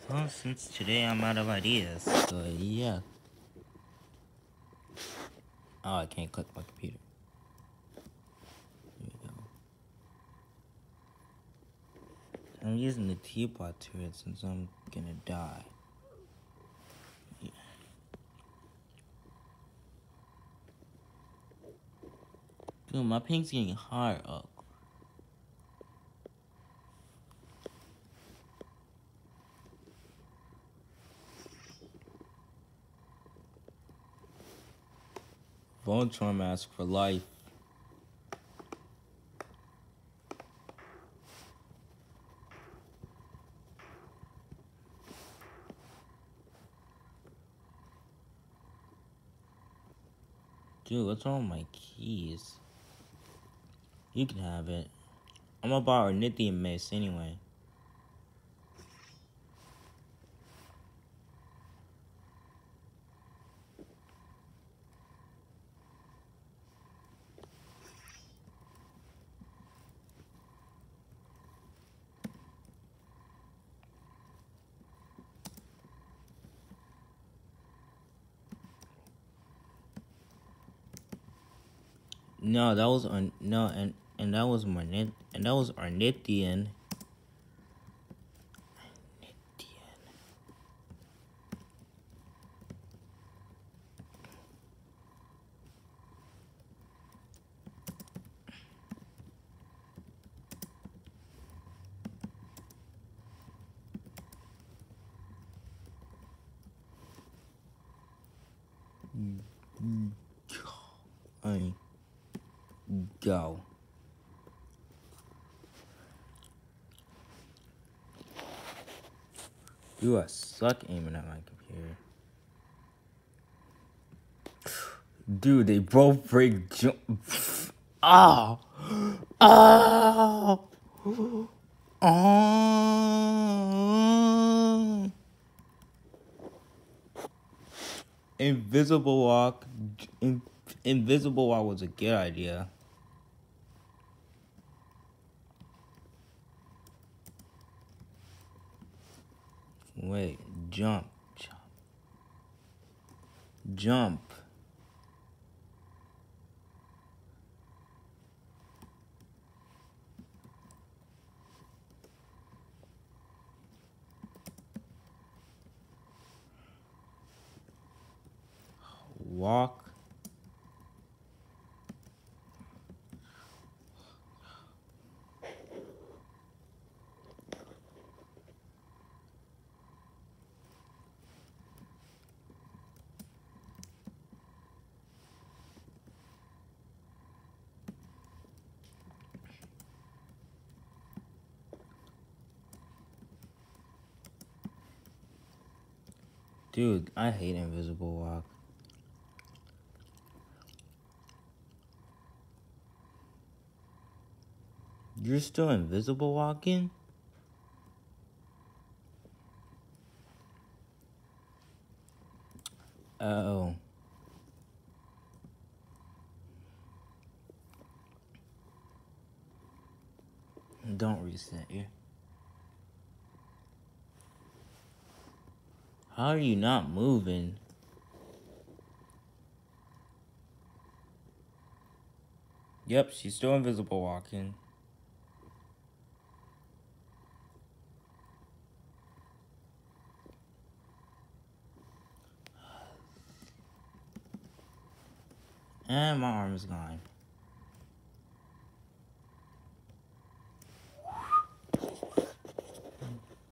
Well, since today I'm out of ideas, so yeah. Oh, I can't click my computer. There we go. I'm using the teapot turret since I'm gonna die. Yeah. Dude, my ping's getting higher up. Voltron mask for life. Dude, what's wrong with my keys? You can have it. I'm gonna buy Ornithium Mace anyway. No, that was on no, and that was Ornithian. Ornithian. I go. You are suck aiming at my computer. Dude, they both break jump. Oh! Oh! Oh! Invisible walk. Invisible walk was a good idea. Wait, jump. Jump. Walk. Dude, I hate invisible walk. You're still invisible walking? Oh. Don't reset you. How are you not moving? Yep, she's still invisible walking. And my arm is gone.